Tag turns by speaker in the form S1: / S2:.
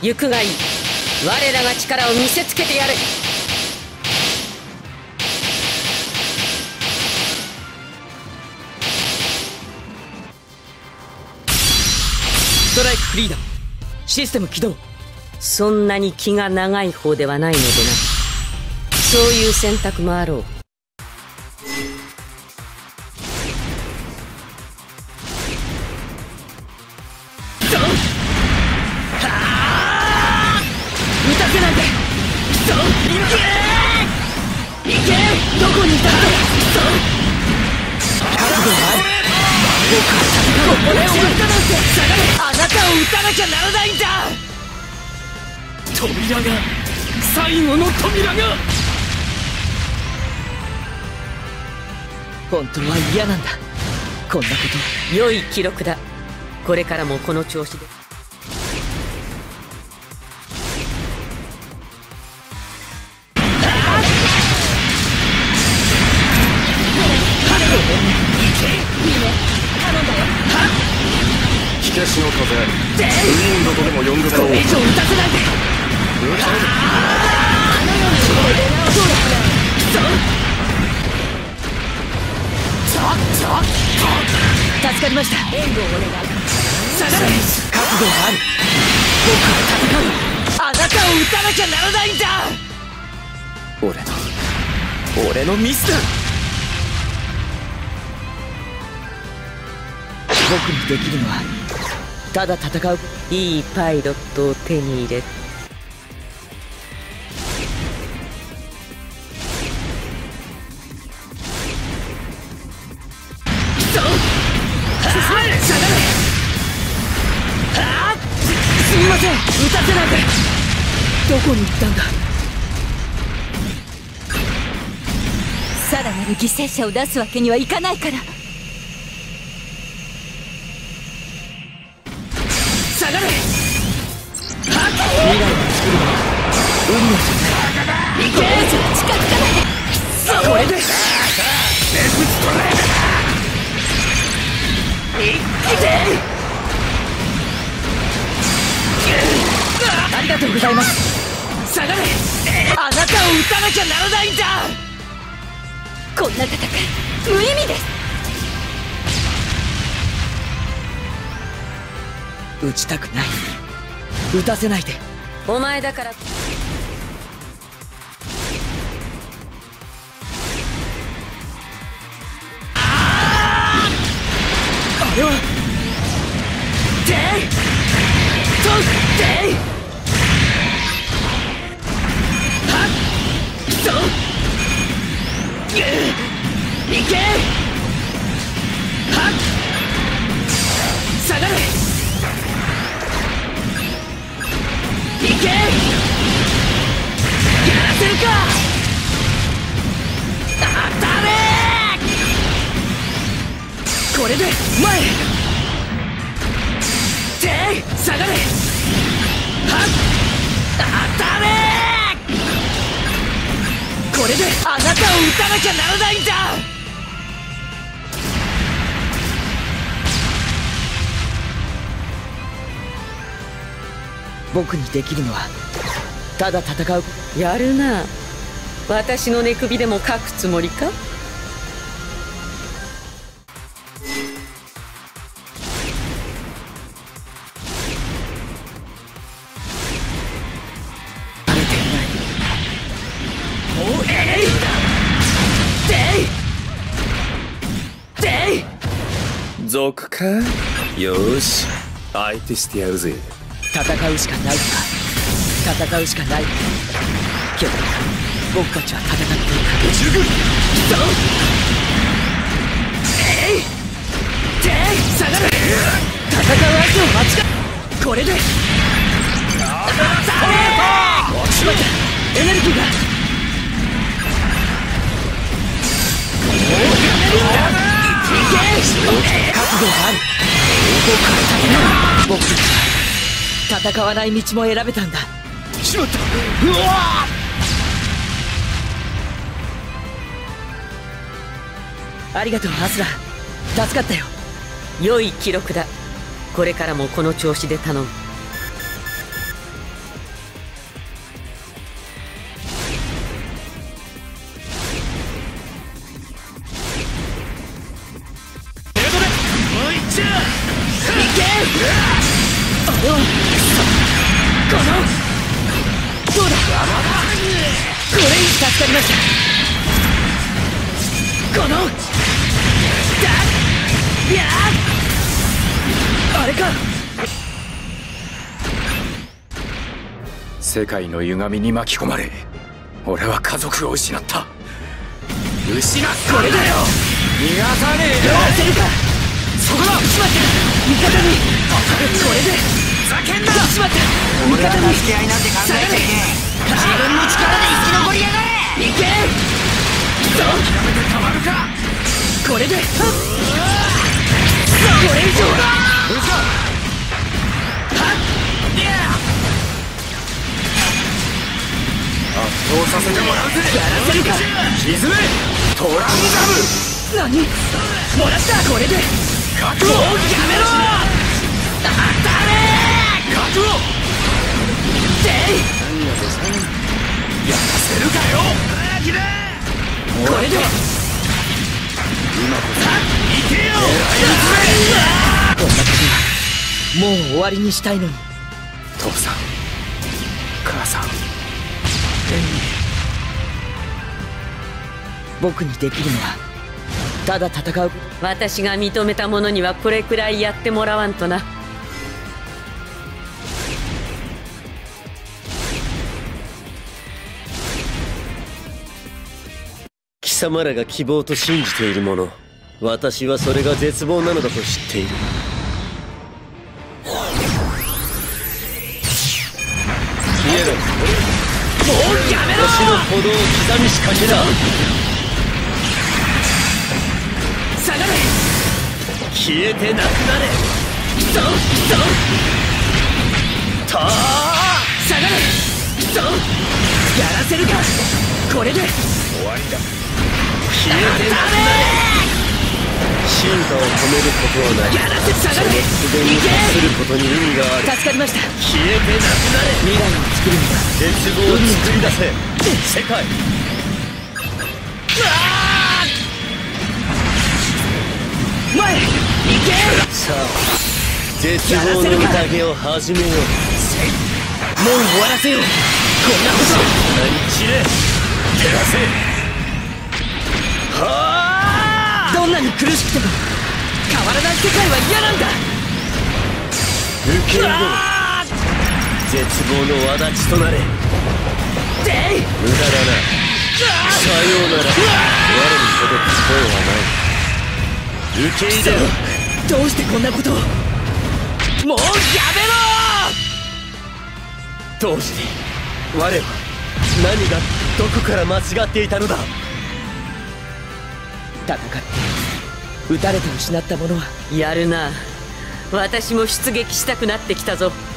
S1: 行くがいい。我らが力を見せつけてやる。
S2: ストライクフリーダム、システム起動。
S1: そんなに気が長い方ではないのでな。そういう選択もあろう。
S2: 打たせないで。いけ、どこにいたんだ。覚悟がある。僕は戦う。ここで終わったなんて。下がれ。あなたを撃たなきゃならないんだ。扉が、最後の扉が。本当は嫌なんだ、こんなこと。
S1: 良い記録だ。これからもこの調子で。
S3: 火消しの風、ウィンドとでも呼んでもらおう。
S2: これ以上撃たせないで。助かりました。援護をお願い。下がれ。覚悟がある。僕は戦う。あなたを撃たなきゃならないんだ。俺のミスだ。僕にできるのはただ戦う。
S1: いいパイロットを手に入れ。
S2: すみません、撃たせないで。どこに行ったんだ。
S4: さらなる犠牲者を出すわけにはいかないから。
S2: 下がれ。未来を作るのは運命じゃない。行け。
S4: 近づかないで。
S2: これでありがとうございます。下がれ。あなたを撃たなきゃならないんだ。
S4: こんな戦い無意味です。
S2: 撃ちたくない。撃たせないで。
S1: お前だから。
S2: あれはでとではっといけ。はっ下がれ。いけ。やらせるか。当たれ。これで前で下がれ。はっ当たれ。これであなたを撃たなきゃならないんだ。僕にできるのはただ戦う。
S1: やるな。私の寝首でもかくつもりか。
S3: 賊か。よーし、相手してやるぜ。
S2: 戦うしかないか。戦うしかない。けど僕たちは戦っていく。十分そう。下がれ。戦う相手を間違え。これでしまった。エネルギーが覚悟がある。僕たちは戦わない道も選べたんだ。しまった。うわありがとうアスラ、助かったよ。
S1: 良い記録だ。これからもこの調子で頼む。
S2: れはこのどうだこれに助かりました。このだいやあれか。
S3: 世界の歪みに巻き込まれ俺は家族を失った。失ったこれだよ。逃がさねえよ。
S2: やらせるか。そこだ。しまった味方にこれで
S3: ふざけんな。
S2: しまった味
S5: 俺は
S2: 方に
S5: 助け合いなんて考えちゃいねえ。自分の力で生き残りやがれ。
S2: いけそう
S3: 諦めてたまるか。
S2: これでこれ以上だ。
S3: うざっ圧倒させてもらうぜ。
S2: やらせるか。
S3: 沈めトランザム。
S2: 何もらったこれで
S3: 覚悟。
S2: もうやめろ。当たれ
S3: 覚悟。
S2: でい
S3: やらせるかよ。
S2: これで
S3: 今こそ行けよ。
S2: こんな時はもう終わりにしたいのに。
S3: 父さん母さん
S2: 僕にできるのはただ戦う。
S1: 私が認めた者にはこれくらいやってもらわんとな。
S6: 貴様らが希望と信じているもの、私はそれが絶望なのだと知っている。言えば
S2: もうやめろ。
S6: 星の鼓動を刻みしかけだ。
S2: 下がれ。
S6: 消えてなくなれ。
S2: ドンドン
S6: たー
S2: 下がれ。ドンやらせるか。これで
S3: 終わりだ。
S6: 消えてなくなれ。進化を止めることはない。
S2: やらせ下がれ。
S6: 自然に達することに意味がある。
S2: 助かりました。
S6: 消えてなくなれ。
S2: 未来を作るんだ。
S6: 絶望を作り出せ。世界
S2: 前行け。
S6: さあ絶望の宴を始めよう。
S2: もう終わらせよう。こんなこと
S6: 何散れ照らせ。はあ
S2: どんなに苦しくても変わらない世界は嫌なんだ。
S6: 受け入れろ。絶望の轍となれ。
S2: でい
S6: 無駄だな。さようなら。我に届く声はない。受け入れろ。
S2: どうしてこんなことを。もうやめろ。
S6: 同時に我は何がどこから間違っていたのだ。
S2: 戦って撃たれて失ったものは
S1: やるな。私も出撃したくなってきたぞ。